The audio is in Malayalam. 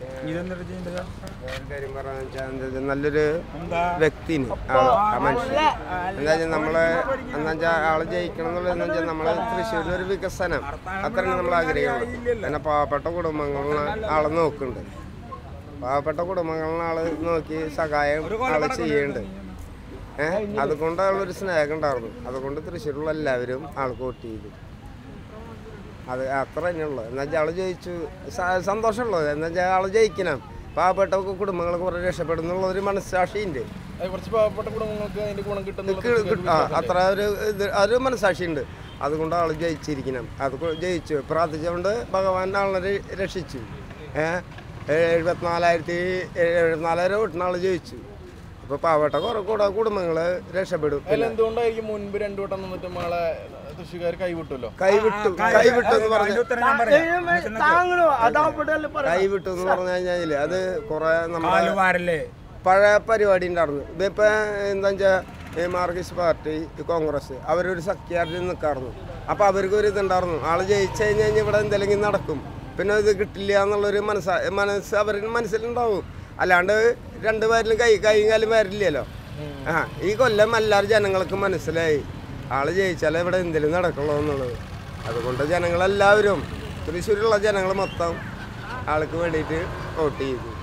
കാര്യം പറഞ്ഞാൽ നല്ലൊരു വ്യക്തിന് ആ മനുഷ്യൻ എന്താ വെച്ചാൽ നമ്മളെ എന്താ വെച്ചാൽ ആള് ജയിക്കണം എന്നുള്ളതെന്ന് വെച്ചാൽ നമ്മളെ തൃശ്ശൂരിലൊരു വികസനം അത്രയാണ് നമ്മൾ ആഗ്രഹിക്കുന്നത്. പിന്നെ പാവപ്പെട്ട കുടുംബങ്ങളിലെ ആള് നോക്കുന്നുണ്ട്. പാവപ്പെട്ട കുടുംബങ്ങളിലെ ആള് നോക്കി സഹായം ആള് ചെയ്യുന്നുണ്ട്. അതുകൊണ്ട് ആളൊരു സ്നേഹം ഉണ്ടായിരുന്നു. അതുകൊണ്ട് തൃശ്ശൂരിലുള്ള എല്ലാവരും ആൾക്ക് വോട്ട് ചെയ്തു. അത് അത്ര തന്നെയുള്ളത്. എന്നുവെച്ചാൽ ആള് ജയിച്ചു, സന്തോഷമുള്ളത്. എന്നുവെച്ചാൽ ആള് ജയിക്കണം. പാവപ്പെട്ട കുടുംബങ്ങൾ കുറെ രക്ഷപ്പെടുന്നുള്ള ഒരു മനസ്സാക്ഷിയുണ്ട്. അത്ര ഒരു മനസ്സാക്ഷിയുണ്ട്. അതുകൊണ്ട് ആള് ജയിച്ചിരിക്കണം. അത് ജയിച്ചു പ്രാർത്ഥിച്ചുകൊണ്ട് ഭഗവാൻ ആളിനെ രക്ഷിച്ചു. 74,000 വോട്ടിന് ആള് ജയിച്ചു. അപ്പൊ പാവപ്പെട്ട കുറെ കുടുംബങ്ങള് രക്ഷപ്പെടും. എന്തുകൊണ്ടായിരിക്കും മുൻപ് 2 വട്ടം നിന്നിട്ട് നമ്മളെ കൃഷിക്കാർ കൈവിട്ടു എന്ന് പറഞ്ഞു കഴിഞ്ഞാല് അത് കുറെ നമ്മുടെ പഴയ പരിപാടി ഉണ്ടായിരുന്നു. ഇതിപ്പോ എന്താ വെച്ചാൽ മാർക്സിസ്റ്റ് പാർട്ടി, കോൺഗ്രസ് അവരൊരു സഖ്യാരിൽ നിൽക്കാറുന്നു. അപ്പൊ അവർക്ക് ഒരു ഇതുണ്ടായിരുന്നു, ആള് ജയിച്ചു കഴിഞ്ഞാൽ ഇവിടെ എന്തെങ്കിലും നടക്കും, പിന്നെ ഇത് കിട്ടില്ല എന്നുള്ളൊരു മനസ്സ് അവരുടെ മനസ്സിലുണ്ടാവും. അല്ലാണ്ട് രണ്ടുപേരിലും കൈയും കാലും വരില്ലല്ലോ. ഈ കൊല്ലം എല്ലാവരും ജനങ്ങൾക്ക് മനസ്സിലായി ആള് ജയിച്ചാലേ ഇവിടെ എന്തെങ്കിലും നടക്കുള്ളൂ എന്നുള്ളത്. അതുകൊണ്ട് ജനങ്ങളെല്ലാവരും തൃശ്ശൂരിലുള്ള ജനങ്ങൾ മൊത്തം ആൾക്ക് വേണ്ടിയിട്ട് വോട്ട് ചെയ്തു.